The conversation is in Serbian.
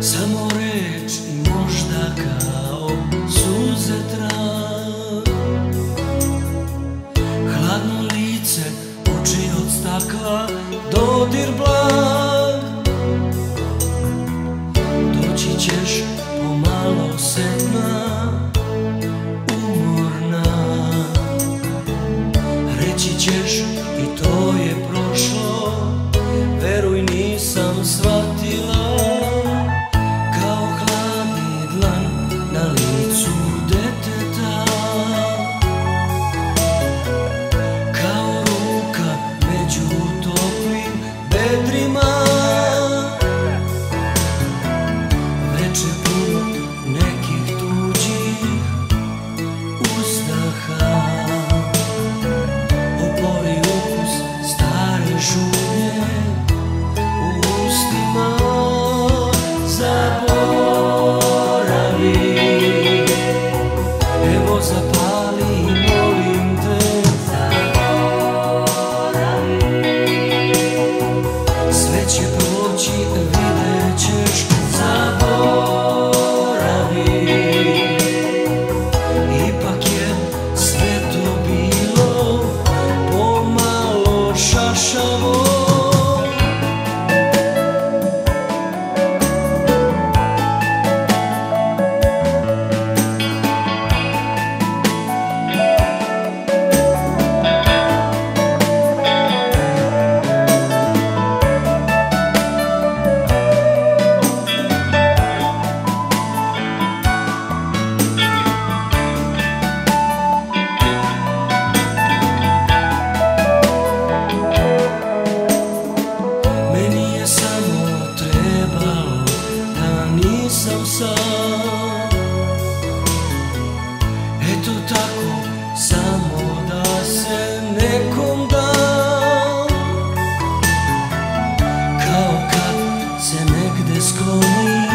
Samo reč i možda kao suze trag, hladno lice, oči od stakla, dodir blag. Doći ćeš pomalo setna, umorna, reći ćeš i to je prošlo, veruj nisam shvatila. Veče puno nekih tuđih uzdaha, opori ukus stare žunje u ustima. Zaboravi, evo zapali, molim te. Zaboravi, sve će proći, vidjet ćeš. Zaboravi, ipak je sve to bilo pomalo šašavo. Nisam sam, eto tako, samo da se nekom dam, kao kad se negde skloni